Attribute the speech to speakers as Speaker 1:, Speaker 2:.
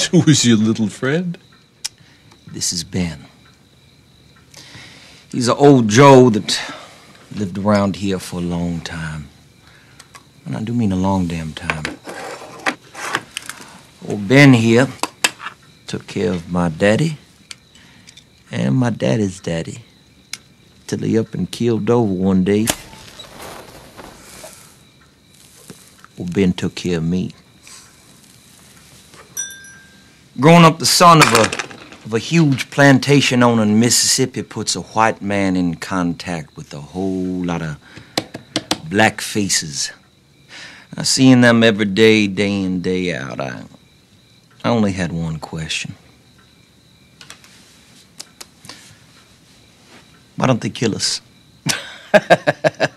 Speaker 1: Who is your little friend?
Speaker 2: This is Ben. He's an old Joe that lived around here for a long time. And I do mean a long damn time. Old Ben here took care of my daddy and my daddy's daddy till he up and killed over one day. Old Ben took care of me. Growing up the son of a huge plantation owner in Mississippi puts a white man in contact with a whole lot of black faces. I seeing them every day, day in, day out. I only had one question. Why don't they kill us?